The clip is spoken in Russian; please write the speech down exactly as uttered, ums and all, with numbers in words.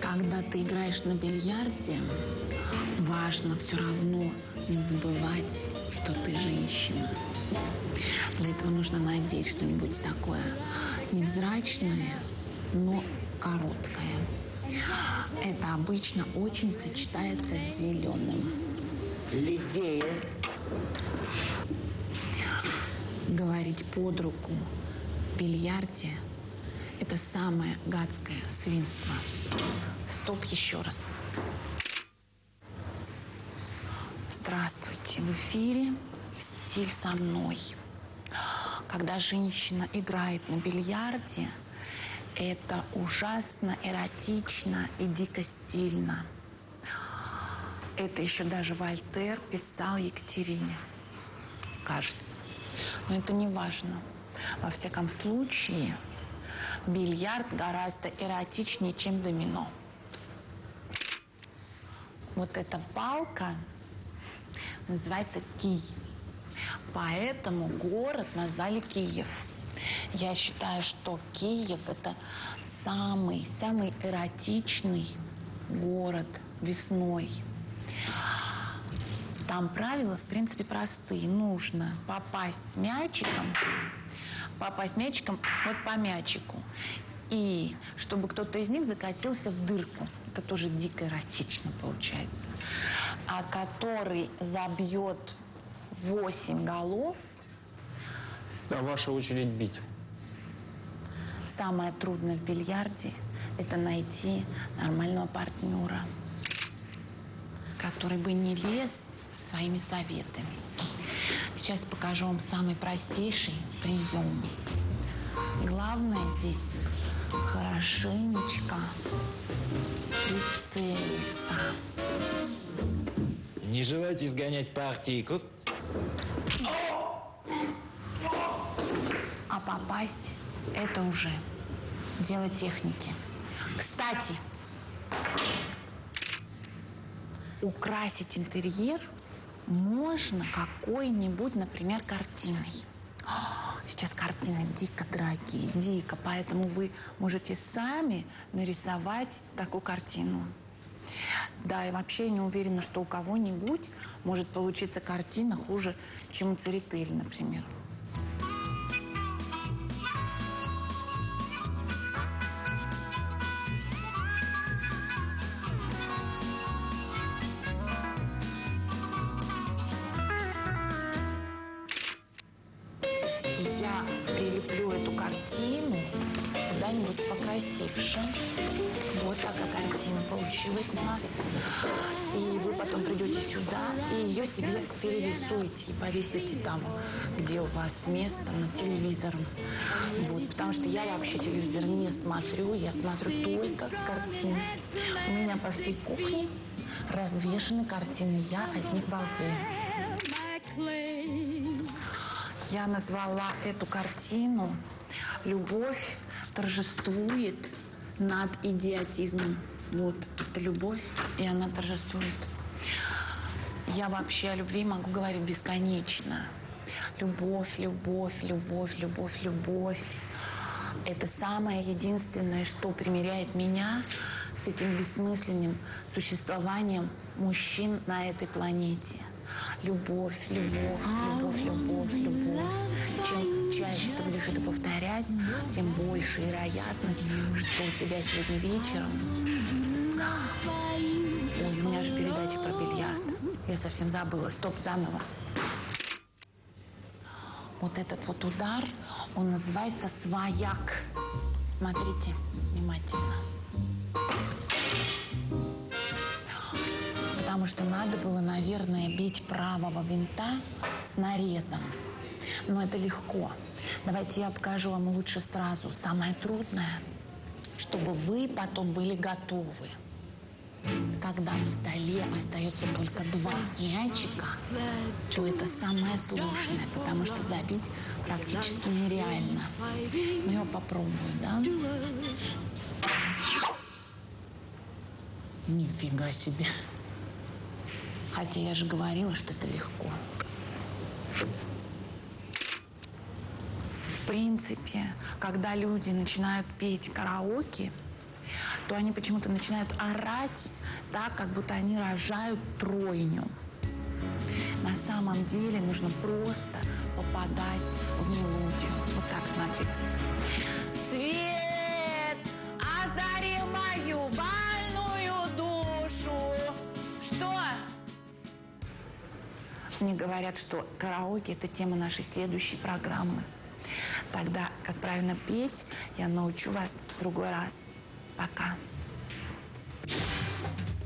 Когда ты играешь на бильярде, важно все равно не забывать, что ты женщина. Для этого нужно надеть что-нибудь такое невзрачное, но короткое. Это обычно очень сочетается с зеленым. Левее. Говорить под руку в бильярде – это самое гадское свинство. Стоп, еще раз. Здравствуйте, в эфире «Стиль со мной». Когда женщина играет на бильярде, это ужасно эротично и дико стильно. Это еще даже Вольтер писал Екатерине, кажется. Но это не важно. Во всяком случае, бильярд гораздо эротичнее, чем домино. Вот эта палка называется кий. Поэтому город назвали Киев. Я считаю, что Киев – это самый, самый эротичный город весной. Там правила, в принципе, простые. Нужно попасть мячиком, попасть мячиком вот по мячику. И чтобы кто-то из них закатился в дырку. Это тоже дико эротично получается. А который забьет восемь голов. А ваша очередь бить. Самое трудное в бильярде – это найти нормального партнера, который бы не лез своими советами. Сейчас покажу вам самый простейший прием. Главное здесь хорошенечко прицелиться. Не желаете изгонять партийку? А попасть – это уже дело техники. Кстати, украсить интерьер можно какой-нибудь, например, картиной. Сейчас картины дико дорогие, дико, поэтому вы можете сами нарисовать такую картину. Да, и вообще я не уверена, что у кого-нибудь может получиться картина хуже, чем у Церетели, например. Я прилеплю эту картину куда-нибудь покрасивше. Вот такая картина получилась у нас. И вы потом придете сюда и ее себе перерисуете и повесите там, где у вас место, над телевизором. Вот, потому что я вообще телевизор не смотрю, я смотрю только картины. У меня по всей кухне развешаны картины, я от них балдею. Я назвала эту картину «Любовь торжествует над идиотизмом». Вот, это любовь, и она торжествует. Я вообще о любви могу говорить бесконечно. Любовь, любовь, любовь, любовь, любовь. Это самое единственное, что примиряет меня с этим бессмысленным существованием мужчин на этой планете. Любовь, любовь, любовь, любовь, любовь. Чем чаще ты будешь это повторять, тем больше вероятность, что у тебя сегодня вечером... Ой, у меня же передача про бильярд. Я совсем забыла. Стоп, заново. Вот этот вот удар, он называется свояк. Смотрите внимательно. Потому что надо было, наверное, бить правого винта с нарезом. Но это легко. Давайте я покажу вам лучше сразу. Самое трудное, чтобы вы потом были готовы. Когда на столе остается только два мячика, то это самое сложное, потому что забить практически нереально. Ну, я попробую, да? Нифига себе. Хотя я же говорила, что это легко. В принципе, когда люди начинают петь караоке, то они почему-то начинают орать так, как будто они рожают тройню. На самом деле нужно просто попадать в мелодию. Вот так, смотрите. Свет, озари мою больную душу. Что? Мне говорят, что караоке – это тема нашей следующей программы. Тогда, как правильно петь, я научу вас в другой раз. Пока.